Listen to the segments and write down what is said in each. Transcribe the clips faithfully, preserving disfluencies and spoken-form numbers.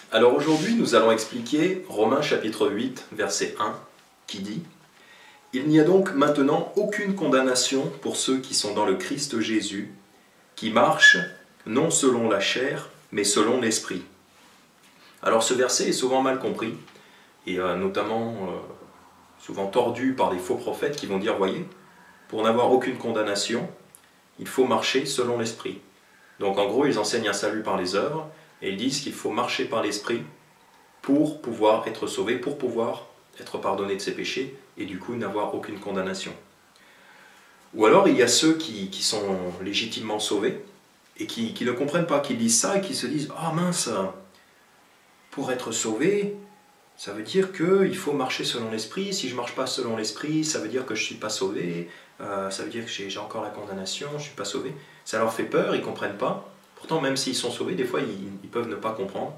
Alors aujourd'hui, nous allons expliquer Romains chapitre huit, verset un, qui dit « Il n'y a donc maintenant aucune condamnation pour ceux qui sont dans le Christ Jésus, qui marchent non selon la chair, mais selon l'esprit. » Alors ce verset est souvent mal compris, et euh, notamment euh, souvent tordu par des faux prophètes qui vont dire « Voyez, pour n'avoir aucune condamnation, il faut marcher selon l'esprit. » Donc en gros, ils enseignent un salut par les œuvres, et ils disent qu'il faut marcher par l'esprit pour pouvoir être sauvé, pour pouvoir être pardonné de ses péchés, et du coup n'avoir aucune condamnation. Ou alors il y a ceux qui, qui sont légitimement sauvés, et qui, qui ne comprennent pas, qui lisent ça, et qui se disent « Ah mince, pour être sauvé, ça veut dire qu'il faut marcher selon l'esprit, si je ne marche pas selon l'esprit, ça veut dire que je ne suis pas sauvé, euh, ça veut dire que j'ai encore la condamnation, je ne suis pas sauvé. » Ça leur fait peur, ils ne comprennent pas. Pourtant, même s'ils sont sauvés, des fois, ils, ils peuvent ne pas comprendre.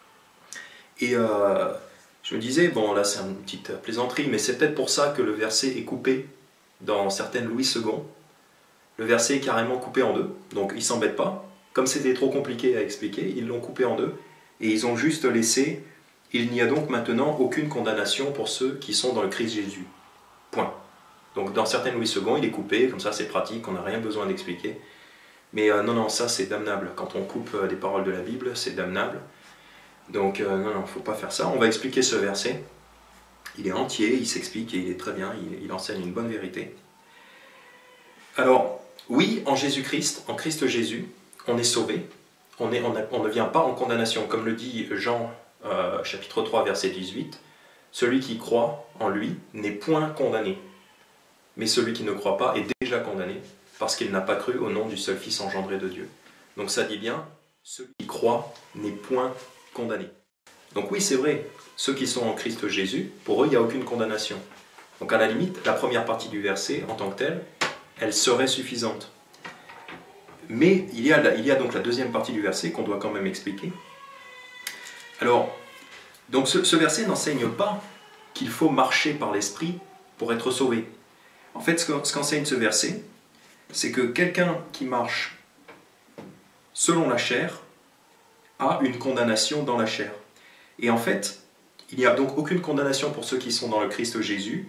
Et euh, je me disais, bon, là, c'est une petite plaisanterie, mais c'est peut-être pour ça que le verset est coupé dans certaines Louis second. Le verset est carrément coupé en deux, donc ils ne s'embêtent pas. Comme c'était trop compliqué à expliquer, ils l'ont coupé en deux, et ils ont juste laissé « Il n'y a donc maintenant aucune condamnation pour ceux qui sont dans le Christ Jésus. » Point. Donc dans certaines Louis second, il est coupé, comme ça c'est pratique, on n'a rien besoin d'expliquer. Mais euh, non, non, ça c'est damnable. Quand on coupe euh, des paroles de la Bible, c'est damnable. Donc euh, non, non, il ne faut pas faire ça. On va expliquer ce verset. Il est entier, il s'explique et il est très bien, il, il enseigne une bonne vérité. Alors, oui, en Jésus-Christ, en Christ Jésus, on est sauvé. On, est, on, a, on ne vient pas en condamnation. Comme le dit Jean, euh, chapitre trois, verset dix-huit, « Celui qui croit en lui n'est point condamné. Mais celui qui ne croit pas est déjà condamné, parce qu'il n'a pas cru au nom du seul Fils engendré de Dieu. » Donc ça dit bien, celui qui croit n'est point condamné. Donc oui, c'est vrai, ceux qui sont en Christ Jésus, pour eux, il n'y a aucune condamnation. Donc à la limite, la première partie du verset, en tant que telle, elle serait suffisante. Mais il y a, il y a donc la deuxième partie du verset qu'on doit quand même expliquer. Alors, donc ce, ce verset n'enseigne pas qu'il faut marcher par l'esprit pour être sauvé. En fait, ce qu'enseigne ce verset, c'est que quelqu'un qui marche selon la chair a une condamnation dans la chair. Et en fait, il n'y a donc aucune condamnation pour ceux qui sont dans le Christ Jésus,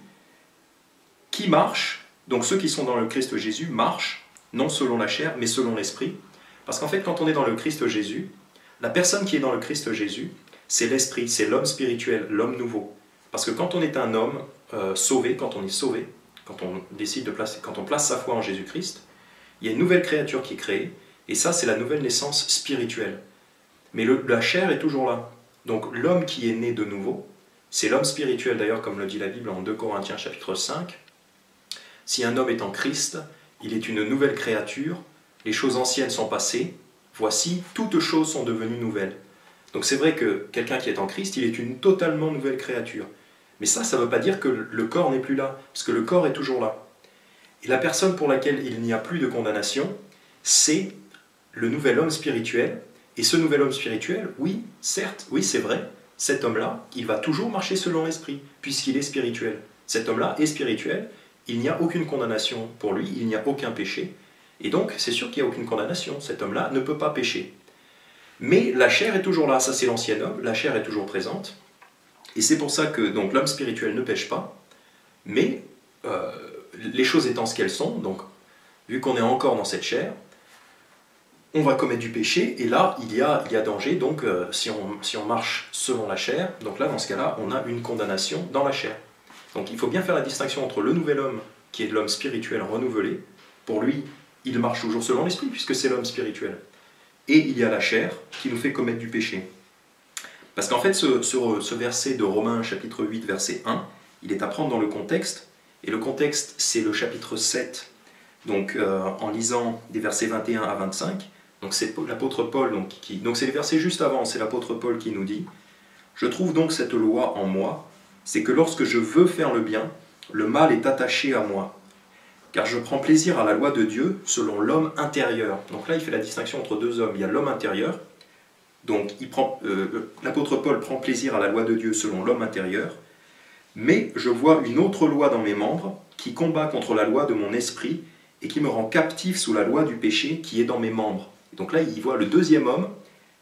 qui marchent, donc ceux qui sont dans le Christ Jésus marchent, non selon la chair, mais selon l'esprit. Parce qu'en fait, quand on est dans le Christ Jésus, la personne qui est dans le Christ Jésus, c'est l'esprit, c'est l'homme spirituel, l'homme nouveau. Parce que quand on est un homme euh, sauvé, quand on est sauvé, quand on décide de placer, quand on place sa foi en Jésus-Christ, il y a une nouvelle créature qui est créée, et ça c'est la nouvelle naissance spirituelle. Mais le, la chair est toujours là. Donc l'homme qui est né de nouveau, c'est l'homme spirituel d'ailleurs, comme le dit la Bible en deux Corinthiens chapitre cinq. Si un homme est en Christ, il est une nouvelle créature, les choses anciennes sont passées, voici, toutes choses sont devenues nouvelles. Donc c'est vrai que quelqu'un qui est en Christ, il est une totalement nouvelle créature. Mais ça, ça ne veut pas dire que le corps n'est plus là, parce que le corps est toujours là. Et la personne pour laquelle il n'y a plus de condamnation, c'est le nouvel homme spirituel. Et ce nouvel homme spirituel, oui, certes, oui, c'est vrai, cet homme-là, il va toujours marcher selon l'esprit, puisqu'il est spirituel. Cet homme-là est spirituel, il n'y a aucune condamnation pour lui, il n'y a aucun péché. Et donc, c'est sûr qu'il n'y a aucune condamnation, cet homme-là ne peut pas pécher. Mais la chair est toujours là, ça c'est l'ancien homme, la chair est toujours présente. Et c'est pour ça que donc l'homme spirituel ne pêche pas, mais euh, les choses étant ce qu'elles sont, donc vu qu'on est encore dans cette chair, on va commettre du péché, et là il y a, il y a danger, donc euh, si, on, si on marche selon la chair, donc là dans ce cas-là on a une condamnation dans la chair. Donc il faut bien faire la distinction entre le nouvel homme, qui est l'homme spirituel renouvelé, pour lui il marche toujours selon l'esprit, puisque c'est l'homme spirituel, et il y a la chair qui nous fait commettre du péché. Parce qu'en fait, ce, ce, ce verset de Romains, chapitre huit, verset un, il est à prendre dans le contexte, et le contexte, c'est le chapitre sept, donc euh, en lisant des versets vingt et un à vingt-cinq, donc c'est l'apôtre Paul, donc, qui, donc c'est les versets juste avant, c'est l'apôtre Paul qui nous dit « Je trouve donc cette loi en moi, c'est que lorsque je veux faire le bien, le mal est attaché à moi. Car je prends plaisir à la loi de Dieu selon l'homme intérieur. » Donc là, il fait la distinction entre deux hommes, il y a l'homme intérieur. Donc euh, l'apôtre Paul prend plaisir à la loi de Dieu selon l'homme intérieur, mais je vois une autre loi dans mes membres qui combat contre la loi de mon esprit et qui me rend captif sous la loi du péché qui est dans mes membres. Donc là, il voit le deuxième homme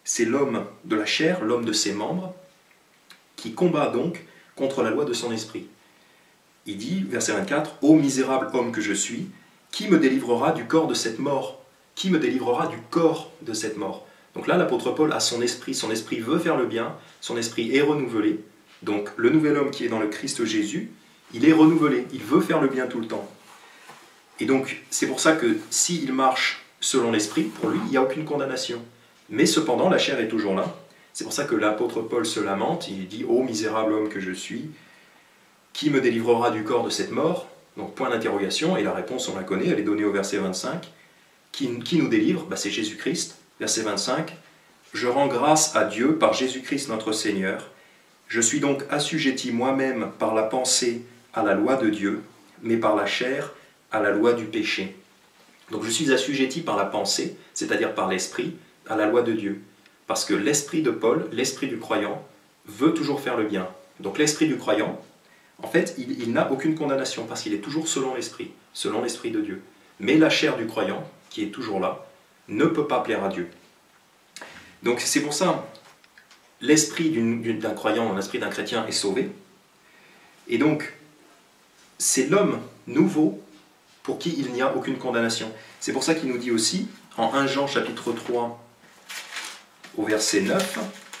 c'est l'homme de la chair, l'homme de ses membres, qui combat donc contre la loi de son esprit. Il dit, verset vingt-quatre, « Ô misérable homme que je suis, qui me délivrera du corps de cette mort? Qui me délivrera du corps de cette mort ?» Donc là, l'apôtre Paul a son esprit, son esprit veut faire le bien, son esprit est renouvelé. Donc le nouvel homme qui est dans le Christ Jésus, il est renouvelé, il veut faire le bien tout le temps. Et donc c'est pour ça que s'il marche selon l'esprit, pour lui, il n'y a aucune condamnation. Mais cependant, la chair est toujours là. C'est pour ça que l'apôtre Paul se lamente, il dit « Ô misérable homme que je suis, qui me délivrera du corps de cette mort ?» Donc point d'interrogation, et la réponse on la connaît, elle est donnée au verset vingt-cinq. Qui, qui nous délivre? Bah, c'est Jésus-Christ. Verset vingt-cinq. « Je rends grâce à Dieu par Jésus-Christ notre Seigneur. Je suis donc assujetti moi-même par la pensée à la loi de Dieu, mais par la chair à la loi du péché. » Donc je suis assujetti par la pensée, c'est-à-dire par l'esprit, à la loi de Dieu. Parce que l'esprit de Paul, l'esprit du croyant, veut toujours faire le bien. Donc l'esprit du croyant, en fait, il, il n'a aucune condamnation, parce qu'il est toujours selon l'esprit, selon l'esprit de Dieu. Mais la chair du croyant, qui est toujours là, ne peut pas plaire à Dieu. Donc c'est pour ça, l'esprit d'un croyant, l'esprit d'un chrétien est sauvé. Et donc, c'est l'homme nouveau pour qui il n'y a aucune condamnation. C'est pour ça qu'il nous dit aussi, en premier Jean chapitre trois, au verset neuf,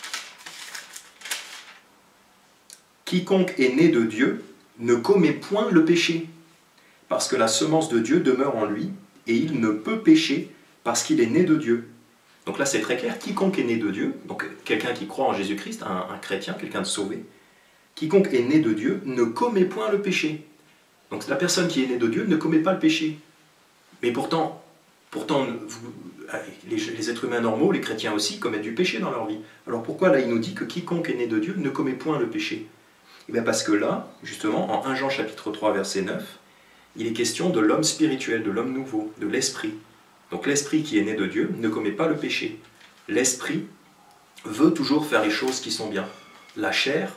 « Quiconque est né de Dieu ne commet point le péché, parce que la semence de Dieu demeure en lui, et il ne peut pécher parce qu'il est né de Dieu. » Donc là c'est très clair, quiconque est né de Dieu, donc quelqu'un qui croit en Jésus-Christ, un, un chrétien, quelqu'un de sauvé, quiconque est né de Dieu ne commet point le péché. Donc la personne qui est née de Dieu ne commet pas le péché. Mais pourtant, pourtant vous, les, les êtres humains normaux, les chrétiens aussi, commettent du péché dans leur vie. Alors pourquoi là il nous dit que quiconque est né de Dieu ne commet point le péché? Et bien parce que là, justement, en premier Jean chapitre trois, verset neuf, il est question de l'homme spirituel, de l'homme nouveau, de l'esprit. Donc l'esprit qui est né de Dieu ne commet pas le péché. L'esprit veut toujours faire les choses qui sont bien. La chair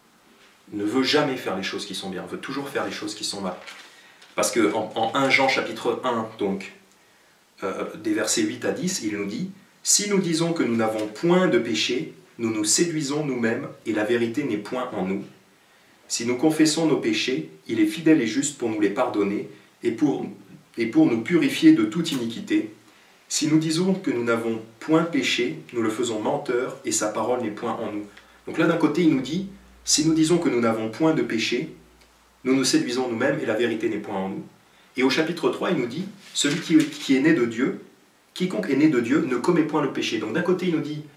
ne veut jamais faire les choses qui sont bien, veut toujours faire les choses qui sont mal. Parce qu'en en, en premier Jean chapitre un, donc, euh, des versets huit à dix, il nous dit « Si nous disons que nous n'avons point de péché, nous nous séduisons nous-mêmes, et la vérité n'est point en nous. Si nous confessons nos péchés, il est fidèle et juste pour nous les pardonner, et pour, et pour nous purifier de toute iniquité. Si nous disons que nous n'avons point péché, nous le faisons menteur, et sa parole n'est point en nous. » Donc là, d'un côté, il nous dit « Si nous disons que nous n'avons point de péché, nous nous séduisons nous-mêmes, et la vérité n'est point en nous. » Et au chapitre trois, il nous dit « Celui qui, qui est né de Dieu, quiconque est né de Dieu, ne commet point le péché. » Donc d'un côté, il nous dit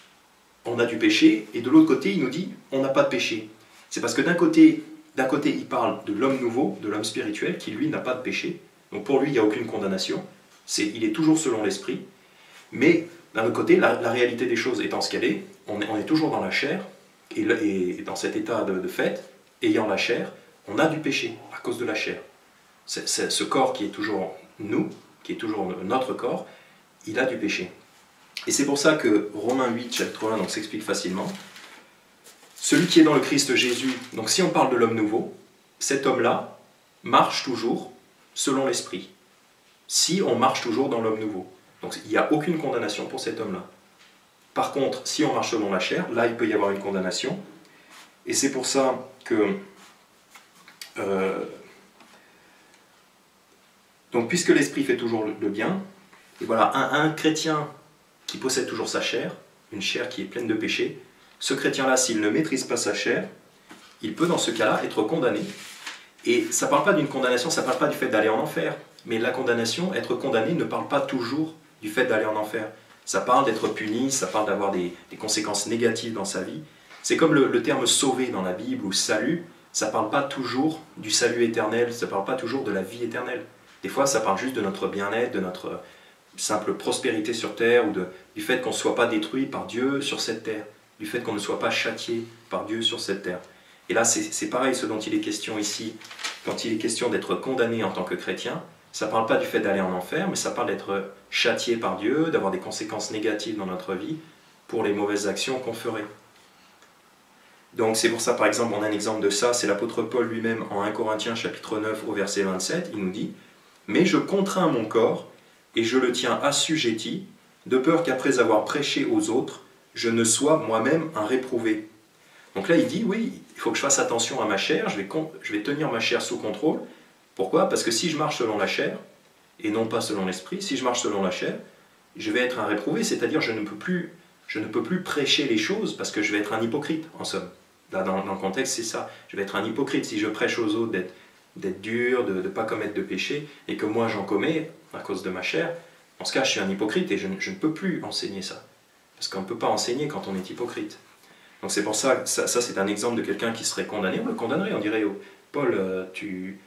« On a du péché », et de l'autre côté, il nous dit « On n'a pas de péché. » C'est parce que d'un côté, d'un côté, il parle de l'homme nouveau, de l'homme spirituel, qui lui n'a pas de péché. Donc pour lui, il n'y a aucune condamnation. C'est, il est toujours selon l'esprit. Mais d'un autre côté, la, la réalité des choses étant ce qu'elle est, on est, on est toujours dans la chair, et, et dans cet état de, de fait, ayant la chair, on a du péché à cause de la chair. C'est, c'est, ce corps qui est toujours nous, qui est toujours notre corps, il a du péché. Et c'est pour ça que Romains huit, chapitre un, donc, s'explique facilement. Celui qui est dans le Christ Jésus, donc si on parle de l'homme nouveau, cet homme-là marche toujours selon l'esprit. Si on marche toujours dans l'homme nouveau. Donc il n'y a aucune condamnation pour cet homme-là. Par contre, si on marche selon la chair, là il peut y avoir une condamnation. Et c'est pour ça que... Euh, donc puisque l'esprit fait toujours le bien, et voilà, un, un chrétien qui possède toujours sa chair, une chair qui est pleine de péché, ce chrétien-là, s'il ne maîtrise pas sa chair, il peut dans ce cas-là être condamné. Et ça ne parle pas d'une condamnation, ça ne parle pas du fait d'aller en enfer. Mais la condamnation, être condamné, ne parle pas toujours du fait d'aller en enfer. Ça parle d'être puni, ça parle d'avoir des, des conséquences négatives dans sa vie. C'est comme le, le terme « sauvé » dans la Bible ou « salut », ça ne parle pas toujours du salut éternel, ça ne parle pas toujours de la vie éternelle. Des fois, ça parle juste de notre bien-être, de notre simple prospérité sur terre, ou de, du fait qu'on ne soit pas détruit par Dieu sur cette terre, du fait qu'on ne soit pas châtié par Dieu sur cette terre. Et là, c'est pareil, ce dont il est question ici, quand il est question d'être condamné en tant que chrétien, ça ne parle pas du fait d'aller en enfer, mais ça parle d'être châtié par Dieu, d'avoir des conséquences négatives dans notre vie pour les mauvaises actions qu'on ferait. Donc c'est pour ça, par exemple, on a un exemple de ça, c'est l'apôtre Paul lui-même en premier Corinthiens chapitre neuf au verset vingt-sept, il nous dit « Mais je contrains mon corps, et je le tiens assujetti, de peur qu'après avoir prêché aux autres, je ne sois moi-même un réprouvé. Donc là, il dit, oui, il faut que je fasse attention à ma chair, je vais, je vais tenir ma chair sous contrôle. Pourquoi? Parce que si je marche selon la chair, et non pas selon l'esprit, si je marche selon la chair, je vais être un réprouvé, c'est-à-dire je ne peux plus, je ne peux plus prêcher les choses parce que je vais être un hypocrite, en somme. Là, dans, dans le contexte, c'est ça. Je vais être un hypocrite si je prêche aux autres d'être d'être dur, de ne pas commettre de péché, et que moi j'en commets à cause de ma chair. En ce cas, je suis un hypocrite et je, je ne peux plus enseigner ça. Parce qu'on ne peut pas enseigner quand on est hypocrite. Donc c'est pour ça, ça, ça c'est un exemple de quelqu'un qui serait condamné. On le condamnerait, on dirait, oh, Paul, euh, tu...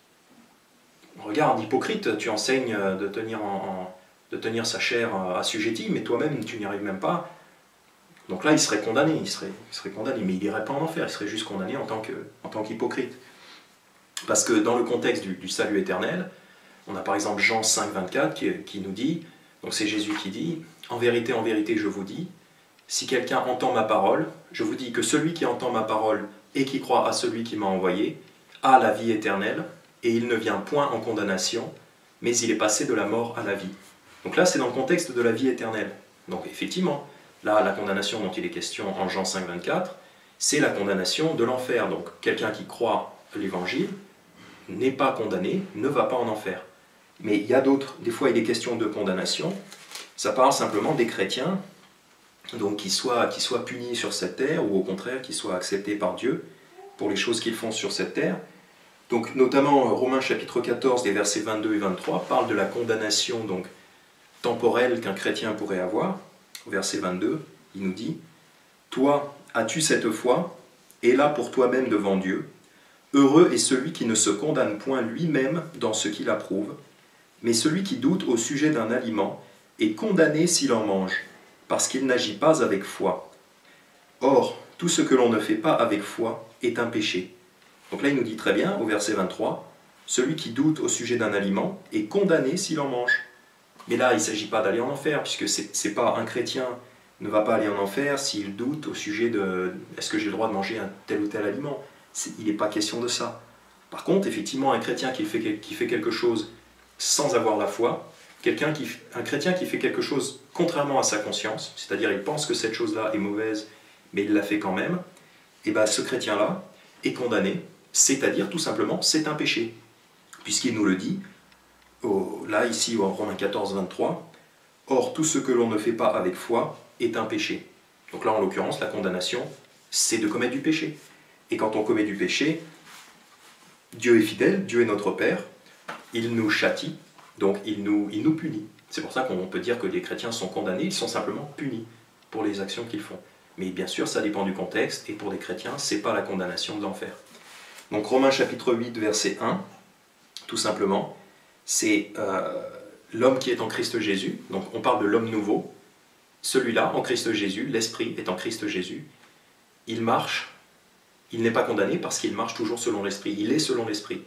Regarde, hypocrite, tu enseignes de tenir, en, en, de tenir sa chair assujettie, mais toi-même, tu n'y arrives même pas. Donc là, il serait condamné, il serait, il serait condamné, mais il n'irait pas en enfer, il serait juste condamné en tant que, en tant qu'hypocrite. Parce que dans le contexte du, du salut éternel, on a par exemple Jean cinq, vingt-quatre qui, qui nous dit, donc c'est Jésus qui dit, « En vérité, en vérité, je vous dis, si quelqu'un entend ma parole, je vous dis que celui qui entend ma parole et qui croit à celui qui m'a envoyé a la vie éternelle, et il ne vient point en condamnation, mais il est passé de la mort à la vie. » Donc là, c'est dans le contexte de la vie éternelle. Donc effectivement, là, la condamnation dont il est question en Jean cinq, vingt-quatre, c'est la condamnation de l'enfer. Donc quelqu'un qui croit à l'évangile n'est pas condamné, ne va pas en enfer. Mais il y a d'autres, des fois il est question de condamnation, ça parle simplement des chrétiens, donc qui soient, qui soient punis sur cette terre, ou au contraire qui soient acceptés par Dieu pour les choses qu'ils font sur cette terre. Donc notamment Romains chapitre quatorze, des versets vingt-deux et vingt-trois, parle de la condamnation donc, temporelle qu'un chrétien pourrait avoir. Au verset vingt-deux, il nous dit « Toi, as-tu cette foi, et là pour toi-même devant Dieu ? Heureux est celui qui ne se condamne point lui-même dans ce qu'il approuve, mais celui qui doute au sujet d'un aliment est condamné s'il en mange, parce qu'il n'agit pas avec foi. Or, tout ce que l'on ne fait pas avec foi est un péché. » Donc là, il nous dit très bien, au verset vingt-trois, « Celui qui doute au sujet d'un aliment est condamné s'il en mange. » Mais là, il ne s'agit pas d'aller en enfer, puisque c'est, c'est pas un chrétien ne va pas aller en enfer s'il doute au sujet de « est-ce que j'ai le droit de manger un tel ou tel aliment ?» Il n'est pas question de ça. Par contre, effectivement, un chrétien qui fait, qui fait quelque chose sans avoir la foi, quelqu'un qui, un chrétien qui fait quelque chose contrairement à sa conscience, c'est-à-dire il pense que cette chose-là est mauvaise, mais il la fait quand même, et bien ce chrétien-là est condamné, c'est-à-dire tout simplement c'est un péché. Puisqu'il nous le dit, au, là ici en Romains quatorze, vingt-trois, « Or tout ce que l'on ne fait pas avec foi est un péché. » Donc là en l'occurrence, la condamnation, c'est de commettre du péché. Et quand on commet du péché, Dieu est fidèle, Dieu est notre Père, il nous châtie, donc il nous, il nous punit. C'est pour ça qu'on peut dire que les chrétiens sont condamnés, ils sont simplement punis pour les actions qu'ils font. Mais bien sûr, ça dépend du contexte, et pour les chrétiens, ce n'est pas la condamnation de l'enfer. Donc Romains chapitre huit, verset un, tout simplement, c'est euh, l'homme qui est en Christ Jésus, donc on parle de l'homme nouveau, celui-là, en Christ Jésus, l'esprit est en Christ Jésus, il marche. Il n'est pas condamné parce qu'il marche toujours selon l'esprit. Il est selon l'esprit.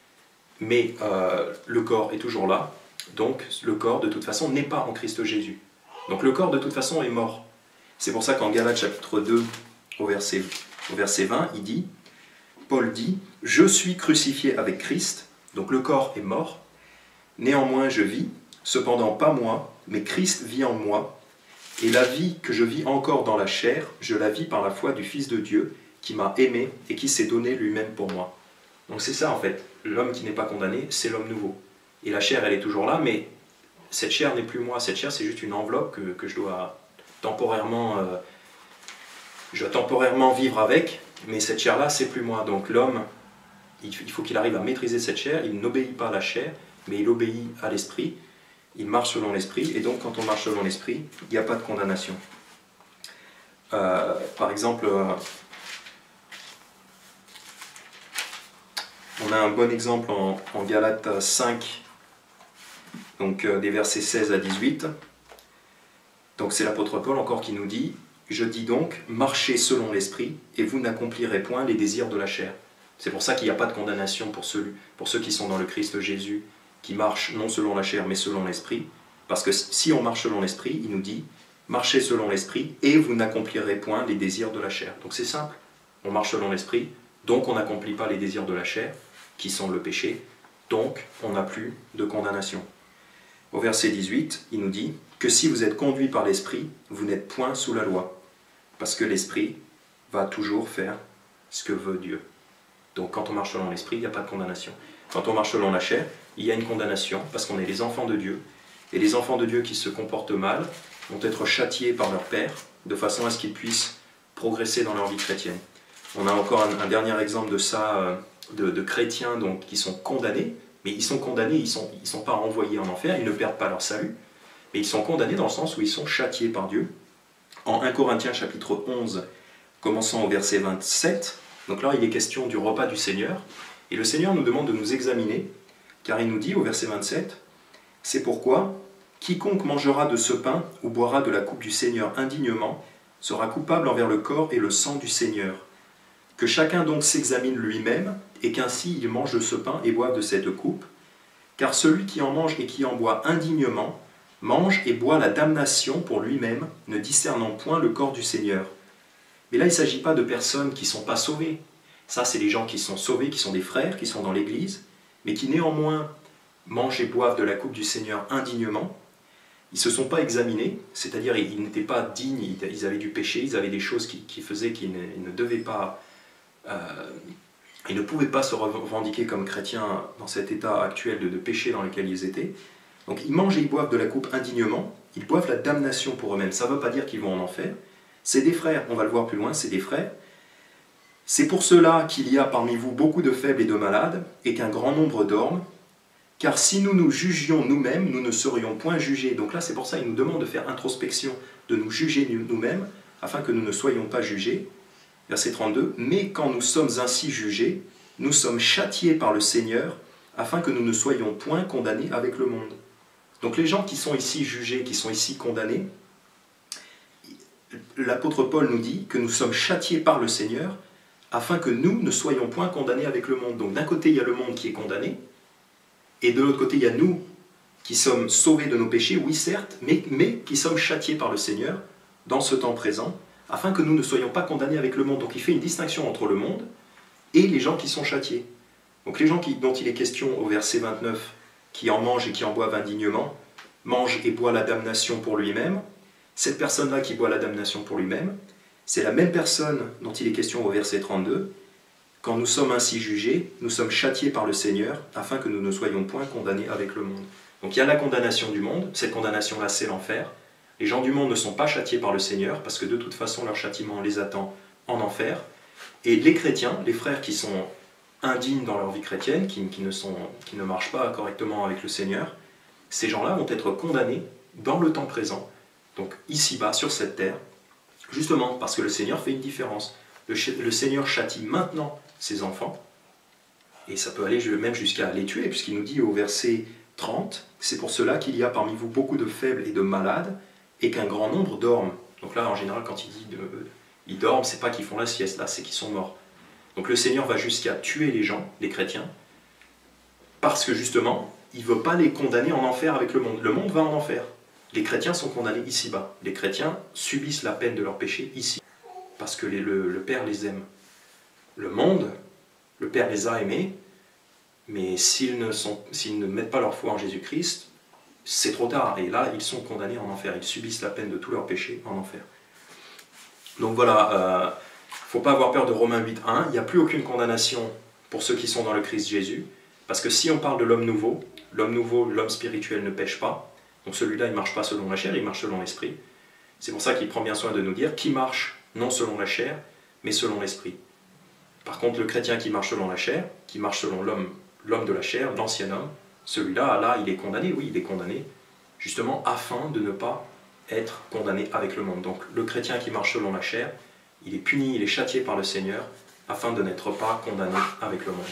Mais euh, le corps est toujours là. Donc le corps, de toute façon, n'est pas en Christ Jésus. Donc le corps, de toute façon, est mort. C'est pour ça qu'en Galates chapitre deux, au verset, au verset vingt, il dit, Paul dit, « Je suis crucifié avec Christ. » Donc le corps est mort. « Néanmoins, je vis. Cependant, pas moi, mais Christ vit en moi. Et la vie que je vis encore dans la chair, je la vis par la foi du Fils de Dieu, qui m'a aimé et qui s'est donné lui-même pour moi. » Donc c'est ça en fait, l'homme qui n'est pas condamné, c'est l'homme nouveau. Et la chair, elle est toujours là, mais cette chair n'est plus moi, cette chair c'est juste une enveloppe que, que je dois temporairement, euh, je dois temporairement vivre avec, mais cette chair-là, c'est plus moi. Donc l'homme, il faut qu'il arrive à maîtriser cette chair, il n'obéit pas à la chair, mais il obéit à l'esprit, il marche selon l'esprit, et donc quand on marche selon l'esprit, il n'y a pas de condamnation. Euh, par exemple, euh, on a un bon exemple en, en Galates cinq, donc euh, des versets seize à dix-huit. Donc c'est l'apôtre Paul encore qui nous dit « Je dis donc, marchez selon l'esprit, et vous n'accomplirez point les désirs de la chair. » C'est pour ça qu'il n'y a pas de condamnation pour ceux, pour ceux qui sont dans le Christ Jésus, qui marchent non selon la chair, mais selon l'esprit. Parce que si on marche selon l'esprit, il nous dit « Marchez selon l'esprit, et vous n'accomplirez point les désirs de la chair. » Donc c'est simple, on marche selon l'esprit, donc on n'accomplit pas les désirs de la chair, qui sont le péché, donc on n'a plus de condamnation. Au verset dix-huit, il nous dit que si vous êtes conduits par l'Esprit, vous n'êtes point sous la loi, parce que l'Esprit va toujours faire ce que veut Dieu. Donc quand on marche selon l'Esprit, il n'y a pas de condamnation. Quand on marche selon la chair, il y a une condamnation, parce qu'on est les enfants de Dieu. Et les enfants de Dieu qui se comportent mal vont être châtiés par leur Père, de façon à ce qu'ils puissent progresser dans leur vie chrétienne. On a encore un, un dernier exemple de ça, euh, de, de chrétiens donc, qui sont condamnés, mais ils sont condamnés, ils ne sont, ils sont pas envoyés en enfer, ils ne perdent pas leur salut, mais ils sont condamnés dans le sens où ils sont châtiés par Dieu. En un Corinthiens chapitre onze, commençant au verset vingt-sept, donc là il est question du repas du Seigneur, et le Seigneur nous demande de nous examiner, car il nous dit au verset vingt-sept, « C'est pourquoi, quiconque mangera de ce pain ou boira de la coupe du Seigneur indignement sera coupable envers le corps et le sang du Seigneur. Que chacun donc s'examine lui-même, et qu'ainsi il mange de ce pain et boive de cette coupe, car celui qui en mange et qui en boit indignement mange et boit la damnation pour lui-même, ne discernant point le corps du Seigneur. » Mais là, il ne s'agit pas de personnes qui ne sont pas sauvées. Ça, c'est les gens qui sont sauvés, qui sont des frères, qui sont dans l'Église, mais qui néanmoins mangent et boivent de la coupe du Seigneur indignement. Ils ne se sont pas examinés, c'est-à-dire ils n'étaient pas dignes, ils avaient du péché, ils avaient des choses qui, qui faisaient qu'ils ne, ils ne devaient pas... Euh, ils ne pouvaient pas se revendiquer comme chrétiens dans cet état actuel de, de péché dans lequel ils étaient. Donc ils mangent et ils boivent de la coupe indignement, ils boivent la damnation pour eux-mêmes. Ça ne veut pas dire qu'ils vont en enfer. C'est des frères, on va le voir plus loin, c'est des frères. C'est pour cela qu'il y a parmi vous beaucoup de faibles et de malades, et qu'un grand nombre dorment. Car si nous nous jugions nous-mêmes, nous ne serions point jugés. Donc là, c'est pour ça qu'il nous demande de faire introspection, de nous juger nous-mêmes, afin que nous ne soyons pas jugés. Verset trente-deux, « Mais quand nous sommes ainsi jugés, nous sommes châtiés par le Seigneur, afin que nous ne soyons point condamnés avec le monde. » Donc les gens qui sont ici jugés, qui sont ici condamnés, l'apôtre Paul nous dit que nous sommes châtiés par le Seigneur, afin que nous ne soyons point condamnés avec le monde. Donc d'un côté, il y a le monde qui est condamné, et de l'autre côté, il y a nous qui sommes sauvés de nos péchés, oui certes, mais, mais qui sommes châtiés par le Seigneur dans ce temps présent, afin que nous ne soyons pas condamnés avec le monde. Donc il fait une distinction entre le monde et les gens qui sont châtiés. Donc les gens qui, dont il est question au verset vingt-neuf, qui en mangent et qui en boivent indignement, mange et boit la damnation pour lui-même. Cette personne-là qui boit la damnation pour lui-même, c'est la même personne dont il est question au verset trente-deux. Quand nous sommes ainsi jugés, nous sommes châtiés par le Seigneur, afin que nous ne soyons point condamnés avec le monde. Donc il y a la condamnation du monde, cette condamnation-là c'est l'enfer. Les gens du monde ne sont pas châtiés par le Seigneur, parce que de toute façon leur châtiment les attend en enfer. Et les chrétiens, les frères qui sont indignes dans leur vie chrétienne, qui, qui, ne, sont, qui ne marchent pas correctement avec le Seigneur, ces gens-là vont être condamnés dans le temps présent, donc ici-bas, sur cette terre, justement parce que le Seigneur fait une différence. Le, le Seigneur châtie maintenant ses enfants, et ça peut aller même jusqu'à les tuer, puisqu'il nous dit au verset trente, « C'est pour cela qu'il y a parmi vous beaucoup de faibles et de malades, et qu'un grand nombre dorment. » Donc là, en général, quand il dit de, ils dorment, c'est pas qu'ils font la sieste, là, c'est qu'ils sont morts. Donc le Seigneur va jusqu'à tuer les gens, les chrétiens, parce que justement, il ne veut pas les condamner en enfer avec le monde. Le monde va en enfer. Les chrétiens sont condamnés ici-bas. Les chrétiens subissent la peine de leur péché ici, parce que les, le, le Père les aime. Le monde, le Père les a aimés, mais s'ils ne, sont, s'ils ne mettent pas leur foi en Jésus-Christ, c'est trop tard. Et là, ils sont condamnés en enfer. Ils subissent la peine de tous leurs péchés en enfer. Donc voilà, il euh, ne faut pas avoir peur de Romains huit, un. Il n'y a plus aucune condamnation pour ceux qui sont dans le Christ Jésus. Parce que si on parle de l'homme nouveau, l'homme nouveau, l'homme spirituel ne pêche pas. Donc celui-là, il ne marche pas selon la chair, il marche selon l'esprit. C'est pour ça qu'il prend bien soin de nous dire qui marche non selon la chair, mais selon l'esprit. Par contre, le chrétien qui marche selon la chair, qui marche selon l'homme, l'homme de la chair, l'ancien homme, celui-là, là, il est condamné, oui, il est condamné, justement afin de ne pas être condamné avec le monde. Donc le chrétien qui marche selon la chair, il est puni, il est châtié par le Seigneur, afin de n'être pas condamné avec le monde.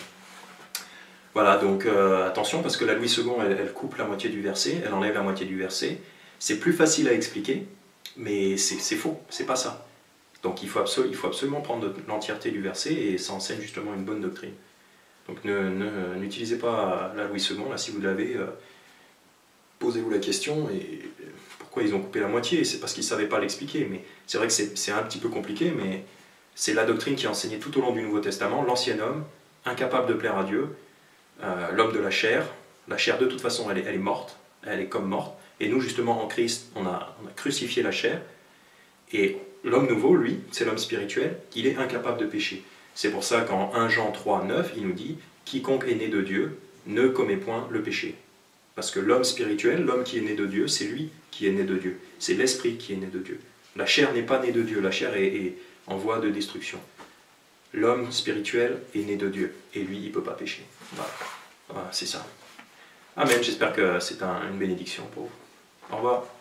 Voilà, donc euh, attention, parce que la Louis seconde, elle, elle coupe la moitié du verset, elle enlève la moitié du verset. C'est plus facile à expliquer, mais c'est faux, c'est pas ça. Donc il faut, absolu, il faut absolument prendre l'entièreté du verset, et ça enseigne justement une bonne doctrine. Donc n'utilisez pas la Louis seconde, là, si vous l'avez, euh, posez-vous la question, et pourquoi ils ont coupé la moitié? C'est parce qu'ils ne savaient pas l'expliquer, mais c'est vrai que c'est un petit peu compliqué, mais c'est la doctrine qui est enseignée tout au long du Nouveau Testament, l'ancien homme, incapable de plaire à Dieu, euh, l'homme de la chair, la chair de toute façon elle est, elle est morte, elle est comme morte. Et nous, justement, en Christ, on a, on a crucifié la chair. Et l'homme nouveau, lui, c'est l'homme spirituel, il est incapable de pécher. C'est pour ça qu'en premier Jean trois, neuf, il nous dit « Quiconque est né de Dieu ne commet point le péché ». Parce que l'homme spirituel, l'homme qui est né de Dieu, c'est lui qui est né de Dieu. C'est l'esprit qui est né de Dieu. La chair n'est pas née de Dieu, la chair est, est en voie de destruction. L'homme spirituel est né de Dieu, et lui, il ne peut pas pécher. Voilà, voilà c'est ça. Amen, j'espère que c'est un, une bénédiction pour vous. Au revoir.